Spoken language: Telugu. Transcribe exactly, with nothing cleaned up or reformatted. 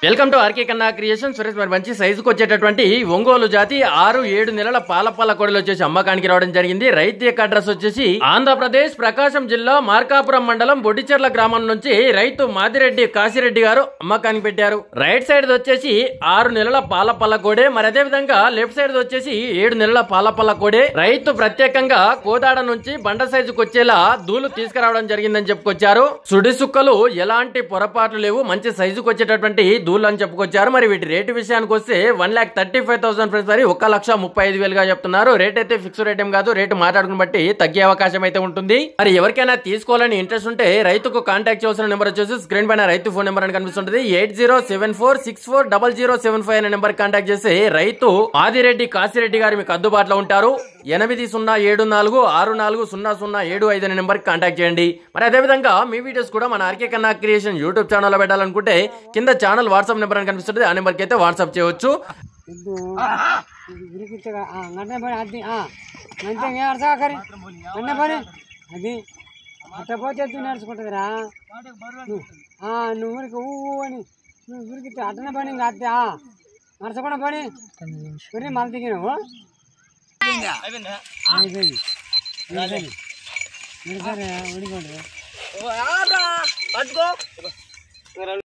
Welcome to RK Kanna creation. Suresh మరి మంచి సైజుకు వచ్చేటటువంటి ఒంగోలు జాతి ఆరు ఏడు నెలల పాలపల్ల కోడలు వచ్చేసి అమ్మకానికి రావడం జరిగింది. రైతు యొక్క అడ్రస్ వచ్చేసి ఆంధ్రప్రదేశ్ ప్రకాశం జిల్లా మార్కాపురం మండలం బొడ్డిచెర్ల గ్రామం నుంచి రైతు మాదిరెడ్డి కాశిరెడ్డి గారు అమ్మకానికి పెట్టారు. రైట్ సైడ్ వచ్చేసి ఆరు నెలల పాలపల్ల కోడే, మరి అదే విధంగా లెఫ్ట్ సైడ్ వచ్చేసి ఏడు నెలల పాలపల్ల కోడే. రైతు ప్రత్యేకంగా కోదాడ నుంచి బండ సైజుకు వచ్చేలా దూలు తీసుకురావడం జరిగిందని చెప్పుకొచ్చారు. సుడి సుక్కలు ఎలాంటి పొరపాట్లు లేవు, మంచి సైజుకు వచ్చేటటువంటి దూలు అని చెప్పుకొచ్చారు. మరి వీటి రేటు విషయానికి వస్తే one lakh thirty five thousand friends మరి ఒక లక్ష ముప్పై ఐదు వేలుగా చెప్తున్నారు. రేట్ అయితే ఫిక్స్ రేట్ ఏం కాదు, రేటు మాట్లాడుకుని బట్టి తగ్గే అవకాశం అయితే ఉంటుంది. మరి ఎవరికైనా తీసుకోవాలని ఇంట్రెస్ట్ ఉంటే రైతుకు కాంటాక్ట్ చేయాల్సిన నెంబర్ వచ్చేసి స్క్రీన్ పైన రైతు ఫోన్ నెంబర్ అని కనిపిస్తుంది. Eight zero seven four six four double zero seven five అనే నెంబర్ కాంటాక్ట్ చేసి రైతు ఆదిరెడ్డి కాశిరెడ్డి గారు మీకు అందుబాటులో ఉంటారు. ఎనిమిది సున్నా ఏడు నాలుగు ఆరు నాలుగు సున్నా సున్నా ఏడు ఐదు అనే నెంబర్ కాంటాక్ట్ చేయండి. మరి అదేవిధంగా మీ వీడియోస్ కూడా మన RK Kanna creation YouTube channel లో పెట్టాలనుకుంటే కింద ఛానల్ వాట్సాప్ నెంబర్ అని కనిపిస్తుంది, ఆ నెంబర్కి అయితే వాట్సాప్ చేయవచ్చు. అది అట్టపోతే నడుచుకుంటుందిరా నువ్వు ఊరికి ఊ అని నువ్వు ఊరికి అట్టనే పని ఇంకా అత్తే నడచకుండా పని మళ్ళీ దిగినావు అయిపోయింది సరే ఉడిపోండి.